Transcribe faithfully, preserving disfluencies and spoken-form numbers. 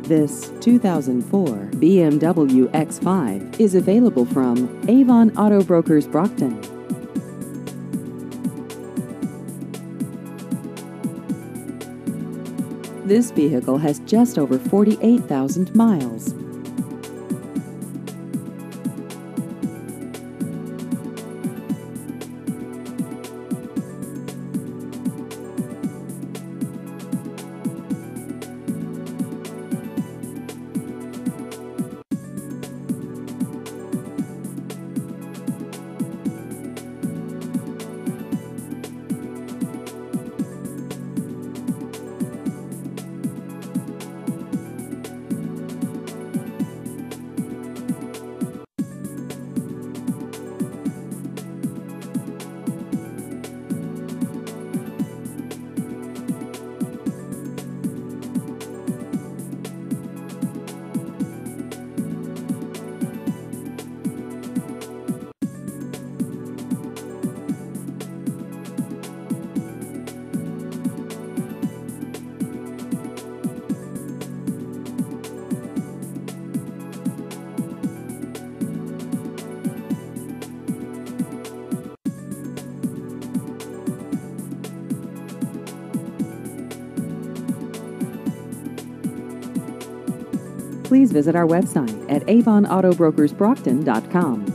This two thousand four B M W X five is available from Avon Auto Brokers Brockton. This vehicle has just over forty-eight thousand miles. Please visit our website at avon auto brokers brockton dot com.